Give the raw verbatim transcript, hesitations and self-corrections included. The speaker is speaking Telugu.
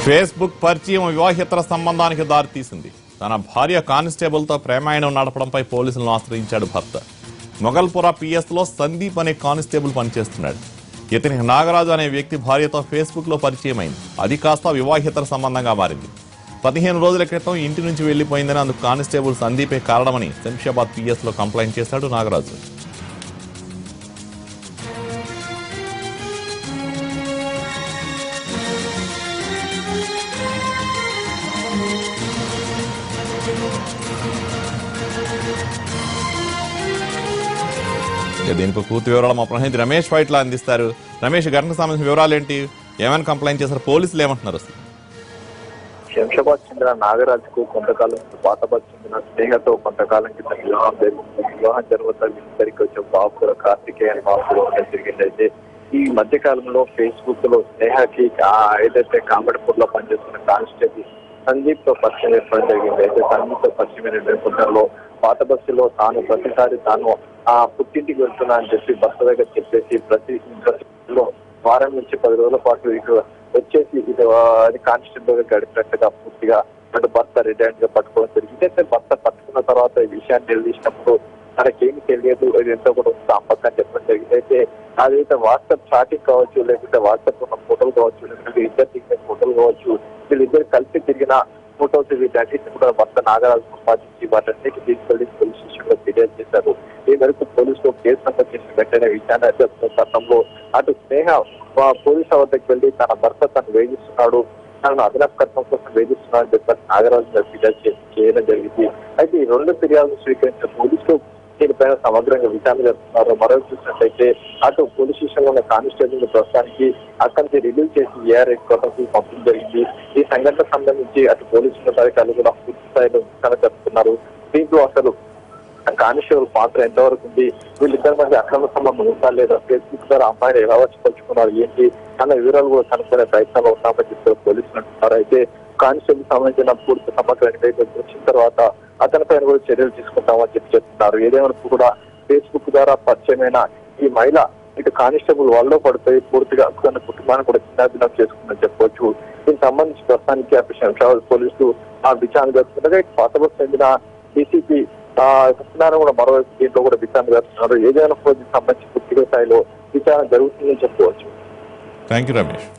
ఫేస్బుక్ పరిచయం వివాహేతర సంబంధానికి దారితీసింది. తన భార్య కానిస్టేబుల్తో ప్రేమాయణం నడపడంపై పోలీసులను ఆశ్రయించాడు భర్త. మొగల్పుర పిఎస్లో సందీప్ అనే కానిస్టేబుల్ పనిచేస్తున్నాడు. ఇతని నాగరాజు అనే వ్యక్తి భార్యతో ఫేస్బుక్ లో పరిచయం అయింది. అది కాస్త వివాహేతర సంబంధంగా మారింది. పదిహేను రోజుల క్రితం ఇంటి నుంచి వెళ్లిపోయిందని అందుకు కానిస్టేబుల్ సందీపే కారణమని శంషాబాద్ పిఎస్ లో కంప్లైంట్ చేశాడు నాగరాజు. దీనికి పూర్తి వివరాలు మా ప్రతినిధి రమేష్ ఫైట్లా అందిస్తారు. రమేష్, ఘటనకు సంబంధించిన వివరాలు ఏంటి? ఏమైనా కంప్లైంట్ చేశారు? పోలీసులు ఏమంటున్నారు? అసలు శంషాబాద్ చెందిన నాగరాజుకు కొంతకాలం పాతబాద్ చెందిన స్నేహతో కొంతకాలం కింద వివాహం జరిగింది. వివాహం తర్వాత ఇద్దరికి వచ్చే బాబు కార్తికేయ అని బాబు జరిగింది. అయితే ఈ మధ్య కాలంలో ఫేస్బుక్ లో స్నేహకి ఏదైతే కామెడీపూర్ లో పనిచేస్తున్న కానిస్టేబుల్ సందీప్ తో పరిచయం ఏర్పడడం జరిగింది. అయితే సందీప్ తో పరిచయమైన నేపథ్యంలో పాత బస్సులో తాను ప్రతిసారి తాను ఆ పుట్టింటికి వెళ్తున్నా అని చెప్పి బస్సు దగ్గర చెప్పేసి ప్రతి బస్సులో వారం నుంచి పది రోజుల పాటు ఇటు వచ్చేసి ఇటు కానిస్టేబుల్ గడిపినట్టుగా పూర్తిగా అటు భర్త రిటైర్డ్ గా పట్టుకోవడం జరిగింది. అయితే భర్త పట్టుకున్న తర్వాత ఈ విషయాన్ని నిలదీసినప్పుడు తనకేమి తెలియదు, ఇది ఎంతో కూడా దాంపత్యం అని చెప్పడం జరిగింది. అయితే అదైతే వాట్సాప్ చాటింగ్ కావచ్చు, లేకపోతే వాట్సాప్ ఉన్న ఫోటోలు కావచ్చు, లేకపోతే ఇద్దరు దిగిన ఫోటోలు కావచ్చు, వీళ్ళిద్దరు కలిసి తిరిగిన ఫోటోస్ వీటన్నిటిని కూడా భర్త నాగరాజు సంపాదించి వాటన్నిటికి తీసుకెళ్లి పోలీస్ స్టేషన్ లో ఫిర్యాదు చేశారు. ఈ మేరకు పోలీసులు కేసు నమోదు చేసిన వెంటనే విచారణ చట్టంలో అటు స్నేహ పోలీసు వద్దకు వెళ్లి తన భర్త తను వేధిస్తున్నాడు, తనను అదనపు కట్నం కోసం వేధిస్తున్నాడని చెప్పి నాగరాజు ఫిర్యాదు చేయడం జరిగింది. అయితే ఈ రెండు ఫిర్యాదులు స్వీకరించిన పోలీసులు దీనిపైన సమగ్రంగా విచారణ జరుపుతున్నారు. మరో చూసినట్లయితే అటు పోలీస్ స్టేషన్ లో ఉన్న కానిస్టేబుల్ ప్రస్తుతానికి అక్కడి నుంచి రిలీవ్ చేసి ఏఆర్ఐ కోర్టుకు పంపడం జరిగింది. ఈ సంఘటనకు సంబంధించి అటు పోలీసుల అధికారులు కూడా పూర్తి స్థాయిలో విచారణ జరుపుతున్నారు. దీంట్లో అసలు కానిస్టేబుల్ పాత్ర ఎంతవరకు ఉంది, వీళ్ళిద్దరి మధ్య అక్రమ సంబంధం ఉందా లేదా, ఫేస్బుక్ ద్వారా అమ్మాయిని ఎలా వచ్చి పంచుకున్నారు ఏంటి అన్న వివరాలు కూడా కనుక్కునే ప్రయత్నంలో ఉన్నామని చెప్తారు పోలీసులు అంటున్నారు. అయితే కానిస్టేబుల్ సంబంధించిన పూర్తి సమగ్ర నివేదిక వచ్చిన తర్వాత అతనిపైన కూడా చర్యలు తీసుకుంటామని చెప్పి చెప్తున్నారు. ఏదేమైనా కూడా ఫేస్బుక్ ద్వారా పరిచయమైన ఈ మహిళ ఇటు కానిస్టేబుల్ వాళ్ళలో పడిపోయి పూర్తిగా తన కుటుంబాన్ని కూడా చిన్నాభిన్నం చేసుకుందని చెప్పవచ్చు. దీనికి సంబంధించి ప్రస్తుతానికి అటు శంషాబాద్ పోలీసులు ఆ విచారణ జరుపుతుండగా పాతబస్ చెందిన డీసీపీ సత్యనారాయణ కూడా మరోవైపు దీంట్లో కూడా విచారణ జరుపుతున్నారు. ఏదైనా సంబంధించి పూర్తిగా స్థాయిలో విచారణ జరుగుతుందని చెప్పవచ్చు. Thank you Ramesh.